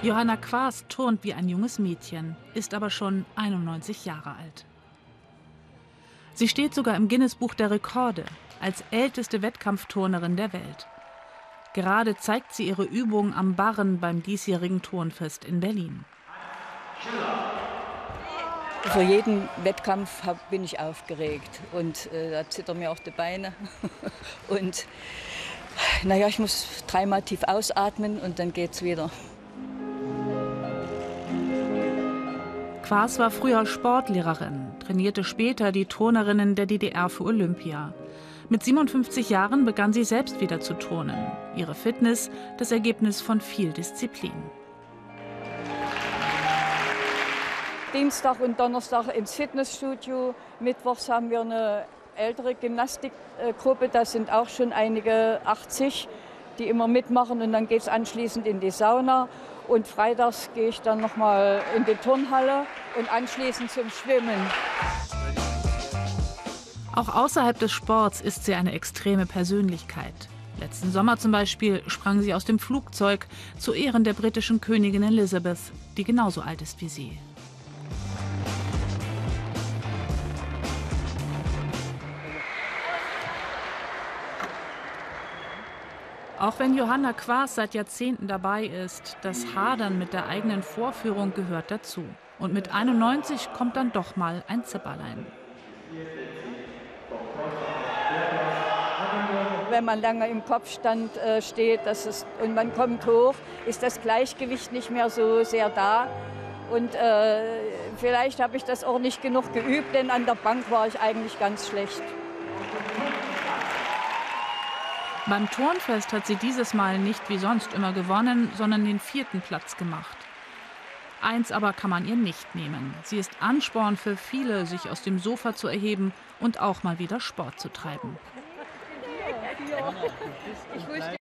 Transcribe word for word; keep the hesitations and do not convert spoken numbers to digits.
Johanna Quast turnt wie ein junges Mädchen, ist aber schon einundneunzig Jahre alt. Sie steht sogar im Guinness-Buch der Rekorde als älteste Wettkampfturnerin der Welt. Gerade zeigt sie ihre Übungen am Barren beim diesjährigen Turnfest in Berlin. Vor jedem Wettkampf hab, bin ich aufgeregt und äh, da zittern mir auch die Beine. Und naja, ich muss dreimal tief ausatmen und dann geht's wieder. Quast war früher Sportlehrerin, trainierte später die Turnerinnen der D D R für Olympia. Mit siebenundfünfzig Jahren begann sie selbst wieder zu turnen. Ihre Fitness, das Ergebnis von viel Disziplin. Dienstag und Donnerstag ins Fitnessstudio. Mittwochs haben wir eine ältere Gymnastikgruppe, das sind auch schon einige achtzig, die immer mitmachen. Und dann geht es anschließend in die Sauna. Und freitags gehe ich dann noch mal in die Turnhalle und anschließend zum Schwimmen. Auch außerhalb des Sports ist sie eine extreme Persönlichkeit. Letzten Sommer zum Beispiel sprang sie aus dem Flugzeug zu Ehren der britischen Königin Elizabeth, die genauso alt ist wie sie. Auch wenn Johanna Quast seit Jahrzehnten dabei ist, das Hadern mit der eigenen Vorführung gehört dazu. Und mit einundneunzig kommt dann doch mal ein Zipperlein. Wenn man lange im Kopfstand äh, steht das ist, und man kommt hoch, ist das Gleichgewicht nicht mehr so sehr da. Und äh, vielleicht habe ich das auch nicht genug geübt, denn an der Bank war ich eigentlich ganz schlecht. Beim Turnfest hat sie dieses Mal nicht wie sonst immer gewonnen, sondern den vierten Platz gemacht. Eins aber kann man ihr nicht nehmen. Sie ist Ansporn für viele, sich aus dem Sofa zu erheben und auch mal wieder Sport zu treiben. Ich